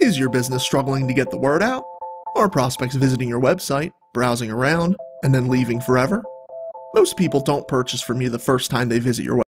Is your business struggling to get the word out? Are prospects visiting your website, browsing around, and then leaving forever? Most people don't purchase from you the first time they visit your website.